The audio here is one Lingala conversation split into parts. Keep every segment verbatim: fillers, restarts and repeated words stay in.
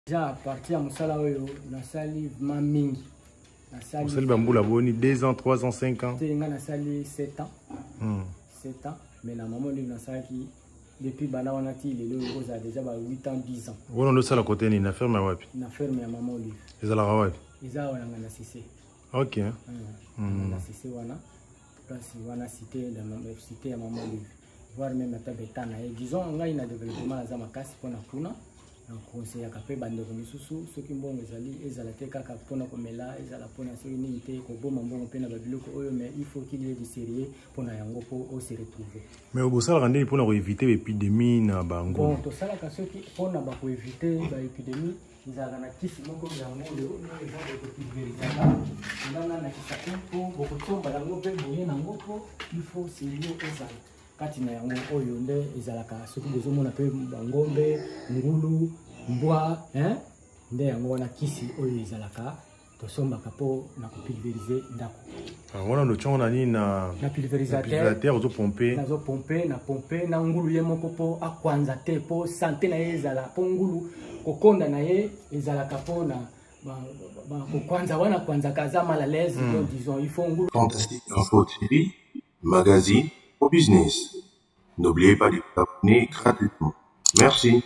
Déjà à partir de Moussala Oyo, na sali mamingi. Na sali bamboula boni deux ans, trois ans, cinq ans. Tenga na sali sept ans. Hmm. sept ans. Mais la maman lui na sali depuis bana wanati il est déjà huit ans, dix ans. Wono ndo sala côté ni na ferme wapi? Na ferme ya maman lui. Ezala wapi? Eza wana na cité. OK. Hmm. Na cité wana. Kasi wana cité dans la cité ya maman lui. Voir même ta betana et disons ngai na développement za makasi pona kuna. Conseil akapé bande ko misusu soki mbongo ezali ezala te kaka pona komela ezala pona soki nini te ko boma mbongo pena ba biloko oyo mais il faut qu'il y ait du sérieux pona yango po o se retrouver. Mais au sala randeli pona ko éviter épidémie na bango. Bon to sala ka soki pona ba ko éviter ba épidémie ezala na kisi moko yango le no ezala ko pulvérisaka ndana na kisa po boko tomba yango pe boye na ngoko il faut sérieux ezala katina yango oyo nde ezalaka soki bozomona pe bangombe ngulu mbwa hein nde yango wana kisi oyo ezalaka tosombaka po na kopulvériser ndako. Ah wana ndo chongo na nini na na pulvérisateur ozo pomper na zo pomper na pomper na ngulu ye moko po akwanza te po santé na ye ezala po ngulu kokonda na ye ezalaka po na ba ba kokwanza wana kwanza kaza mal à l'aise donc disons il faut ngulu. Fantastique Info T V, magazine au business. N'oubliez pas de vous abonner gratuitement. Merci.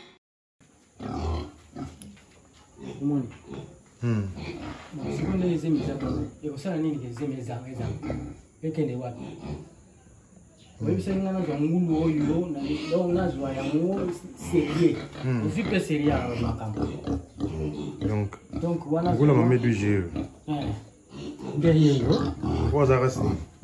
Hmm. Hmm. Donc, donc voilà. Vous l'avez mis du G E. Derrière. Trois arrêts.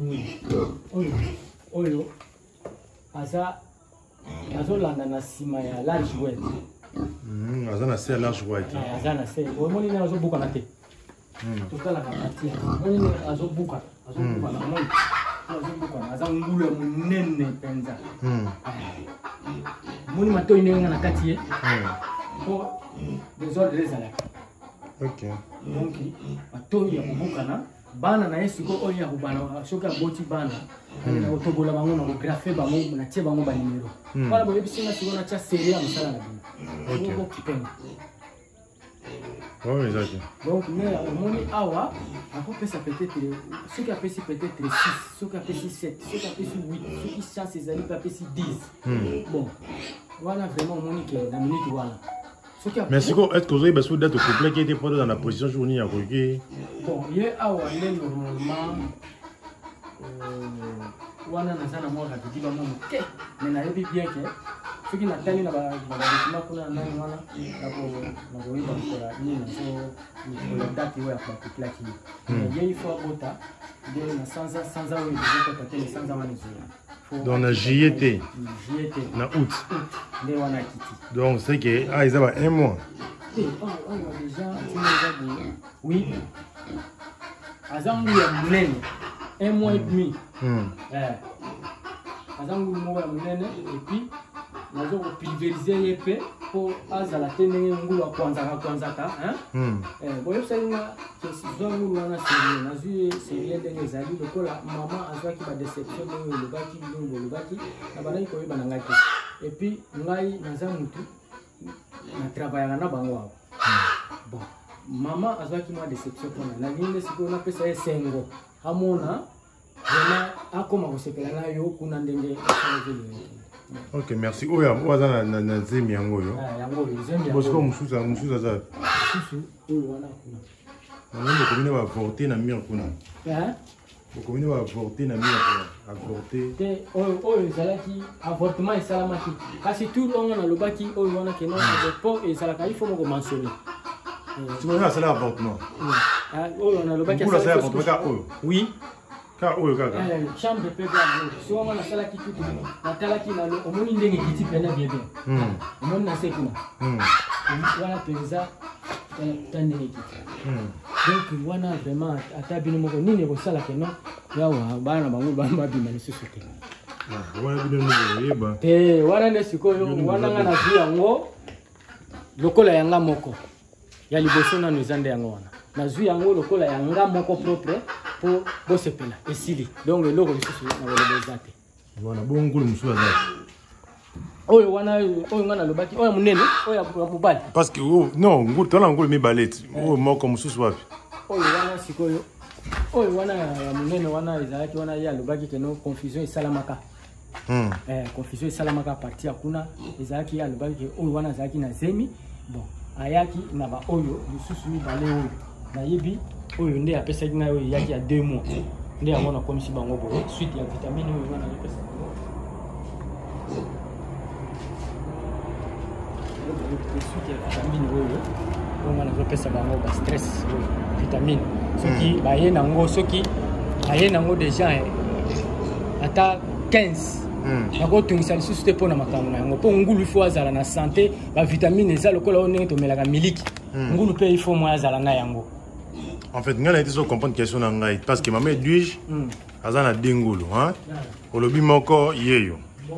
Oyo. Aza azolanda na sima ya large weight. Mhm, aza na se large weight. Aza na se. O moni na azobuka na te. Mhm. Totala ka partie. Moni azobuka, azobuka na moni. Azobuka, aza ngulu munene penza. Mhm. Moni mato inenga na kati ye. Mhm. Po désordre ezalaka. OK. Donc mato ya kubuka na bana na esiko oyo ya kubana soka boti bana. Na otobola bango na graphe bango na tie bango ba numero. Wala boye bisinga sikona cha série ya msala na bino. OK. Oh exact. Donc mais omoni awa ako pesa peut-être ce qui a pesi peut-être six, ce qui a pesi sept, ce qui a pesi huit, ce qui chance ezali pa pesi dix. Bon. Voilà vraiment omoni que na minute voilà. Mais c'est quoi est-ce que vous avez besoin d'être complet qui était pas dans la position journée à côté? Bon, hier awa il est normalement wana nazana mo ka diba mo ke mais na yebi bien que ce qui natali na ba ba document kuna ndani wana na ko na ko iba ko la ni na so ni ko date wa kwa kuplaki mais il faut bota de na sanza sanza oui de ko tete sanza wana ni dans la J E T J E T na août de wana kiti donc c'est que ah ils avaient un mois eh oh oh déjà tu me dis oui azangu ya mnene un mois et demi. Hmm. Eh. Azangu moya munene et puis nazo ko pulvériser yepe pour azala tenenge ngulu kwanza ka kwanza ka hein. Hmm. Eh boyo salinga que zongu wana sérieux nazu sérieux ndenge zali lokola maman azwaki ba déception no le baki ndongo le baki na bana ko yeba nanga ki et puis ngai naza mutu na travailler na bango wa. Bon maman azwaki moi déception pona na nginde siko na pesa esengo amona vraiment akoma kosepela na yo kuna ndenge. OK merci oya oza na na zemi yango yo ah yango zemi yango bosiko musuza musuza za mususu oyo wana kuna nani ko bine ba avorter na mire kuna hein ko bine ba avorter na mire kuna avorter te oyo oyo zalaki avortement esalamaki kasi tout longa na lobaki oyo wana ke non po esalaka il faut mo mentionner. Tu m'as dit ça là avortement. Ah oyo na lobaki ça avortement oyo. Oui. Ka oyo kaka. Eh chambre de peuple so on a sala ki tutu na tala ki na omoni ndenge kiti pena bien bien. Hmm. Omoni na sekuna. Hmm. Wana penza tande kiti. Hmm. Donc wana vraiment ata bino moko nini ko sala ke no yawa bana bangu bamba bima ni susuke. Ah wana bino no yeba. Eh wana ne sikoyo wana ngana vi yango lokola yanga moko. Ya liboso na nzande yango wana. Na zui yango lokola yanga moko propre pour bosepela esili donc eloko lisusu na bolobeza te. Voilà bon ngulu musuza za. oyo wana oyo ngana lobaki oyo munene oyo mobali parce que oh, non ngulu tala ngulu mibale oyo moko mususu wapi oyo wana sikoyo oyo wana ya munene wana ezalaki wana ya lobaki keno confusion esalamaka hmm. eh confusion esalamaka parti ya kuna ezalaki ya lobaki oyo wana ezalaki na zemi bon ayaki na ba oyo mususu mibale oyo nayebi oyo nde apesaki na oyo yaki ya deux mois nde yango nakomisi bango boye suite ya vitamine oyo wana yepesa suite ya vitamine oyo oyo wana azopesa bango ba stress oyo vitamine soki baye nango soki baye nango déjà ata quinze nakotungisa lisusu te mpona makambo na yango mpo ngulu ifo azala na santé bavitamine eza lokola oyo ndenge tomelaka miliki ngulu mpe ifo mwa azala na yango. En fait, ngai na été so comprendre question na ngai parce que mama Edwige aza na dengulu hein olobi moko yeyo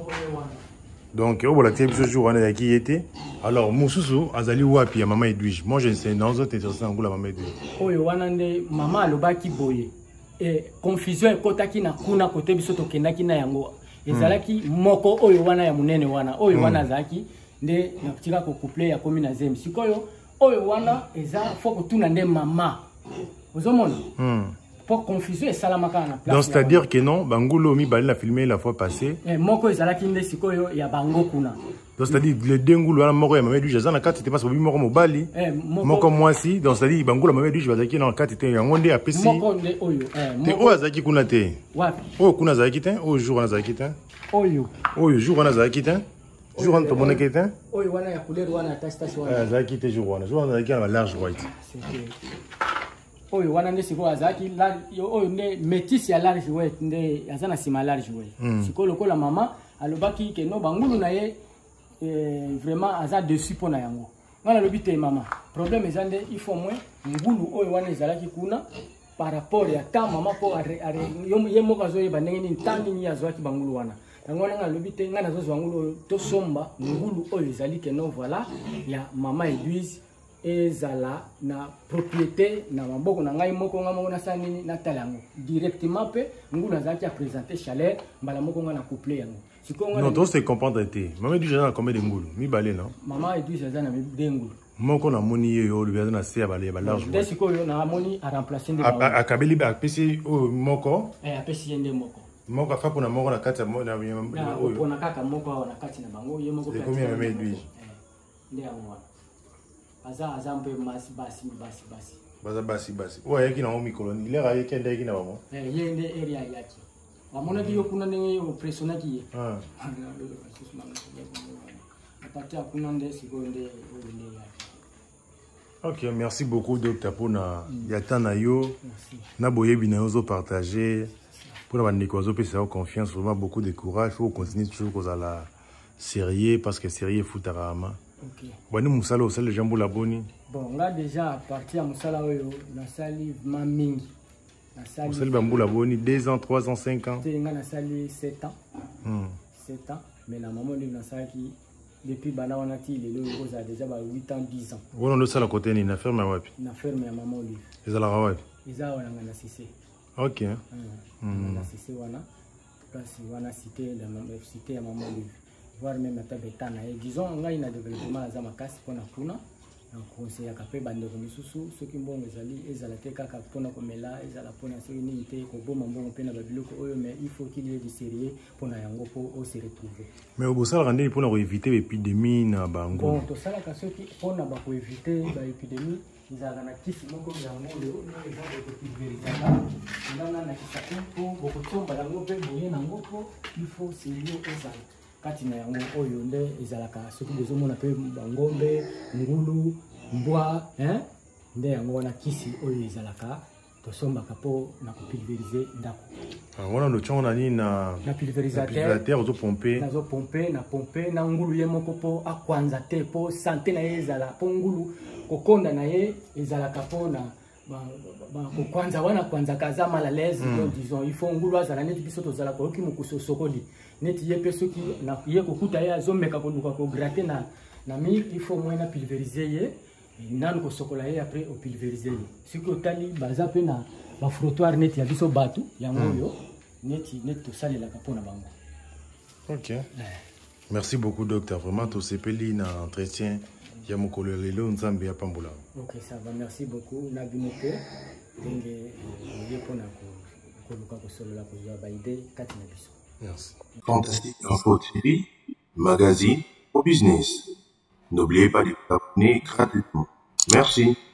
donc au bolakte biso jour wana yaki yete alors mususu azali wapi ya mama Edwige moi je ne sais non zote intéressant ngula mama Edwige oyo wana nde mama alobaki boye et confusion ekotaki na kuna kote biso tokendaki na yango ezalaki moko oyo wana ya munene wana oyo wana azalaki nde nakutika ko couple ya komi na zemi sikoyo oyo wana eza foko tuna nde mama ozomona pour confusion et salamaka na place donc c'est à dire que non bangulo mi bali la filmé la fois passée eh moko ezalaki nde sikoyo ya bango kuna donc c'est à dire le dengulo wana moko ya mama Edwige za na kati c'était pas bobi moko mobali eh moko mwasi donc c'est à dire bangulo mama Edwige bazaki na kati te yango nde apesi moko nde oyo eh moko oyo azaki kuna te wapi oyo kuna azaki te oyo jour wana azaki te oyo oyo jour wana azaki te jour wana tomonaki te oyo wana ya couleur wana tache tache wana azaki te jour wana jour wana azaki na large white oyo wana nde sikoyo azalaki oyo nde métis ya large white nde aza na nsima large white sikoyo lokola mama alobaki ke no bangulu na ye vraiment aza dessus mpo na yango nga nalobi te mama problème eza nde il faut moins ngulu oyo wana ezalaki kuna par rapport ya ta mama mpo ye moko azoyeba ndenge nini ta nini azwaki bangulu wana yango wana nga nalobi te nga nazozwa ngulu oyo tosomba ngulu oyo ezali ke no voilà ya mama Edwige ezala na propriété na maboko na ngai moko nga moko nasala nini natala yango directement pe ngulu azalaki apresente chaleur mbala moko nga na couple yango sikoyo non to se comprendre te mama Edwige aza na combien de ngulu mibale non mama Edwige aza na de ngulu moko namoni ye oyo aza na se ya bale ba large nde sikoyo namoni aremplacer nde akabeli apesi oyo moko apesi ye nde moko moko afa mpona moko na kati ya oyo mpona kaka moko awa na kati na bango ye moko ekomi ya mama Edwige nde yango wana aza aza mpe basi basi basi basi baza basi basi oyo ayaki nango mikolo lera ayeki nde ayeki na bango ye nde eri ayaki wamonaki yo kuna ndenge opressionaki ye aparte ya kuna nde sikoyo nde oyo nde yaki. Ok, merci beaucoup docteur pour na yata na yo na boyebi na yo zo partager pour la bande ko zo pe ça confiance vraiment beaucoup de courage faut continuer toujours cause la sérieux parce que sérieux futarama. OK. Bani musala osala jambo la boni. Bon, là déjà à partir ya musala oyo na sali ma mingi. Na sali musala bambo la boni deux ans, trois ans, cinq ans. Te nga na sali sept ans. Hmm. sept ans mais na maman lui na sali ki depuis bana wana ti lelo oza déjà ba huit ans dix ans. Wona ndo sala côté ni na ferme wapi? Na ferme ya maman lui. Ezala wapi? Eza wana na cité. OK. Hmm. Na cité wana kasi wana cité la maman cité ya maman lui. Voir même à tabetana et disons on a une développement za makasi pona kuna na conseil ya kapé bande ko misusu soki mbongo ezali ezala te kaka pona komela ezala pona soki ni te ko boma mbongo pena babiloko oyo mais il faut qu'il y ait du sérieux pona yango po o se retrouver mais au bosala rendre pona ko éviter l'épidémie na bango bon to sala ka soki pona ba ko éviter ba épidémie ezala na kisi moko ya monde na eza ko pulvérisaka ndana na kisa po boko tomba yango pe boye na ngoko il faut sérieux ezala kati na yango oyo nde ezalaka soki bozomona pe bangombe ngulu mbwa hein nde yango wana kisi oyo ezalaka tosombaka po na kopulvériser ndako wana ndo tiongo na nini na na pulvérisateur ozopompe nazopompe na pompe na ngulu ye moko po akwanza te po sante na ye ezala po ngulu kokonda na ye ezalaka po na kwanza wana kwanza kaza mal à l'aise disons il faut ngulu azala neti biso tozala ko ki mukuso sokoli neti ye peso ki na ye kokuta ye azomeka ko luka ko gratter na na mi il faut moins na pulvériser ye nan ko sokola ye après au pulvériser ye siko otali baza pe na ba frottoir neti ya biso batu yango yo neti neti to salela ka pona bango. OK. Merci beaucoup, docteur. Vraiment, tout ce pays na entretien. Il y a mon collègue Lelo Nzambi à Pamboula. Ok, ça va. Merci beaucoup. Nabinote. Merci. Fantastique Info T V, magazine au business. N'oubliez pas de vous abonner gratuitement. Merci.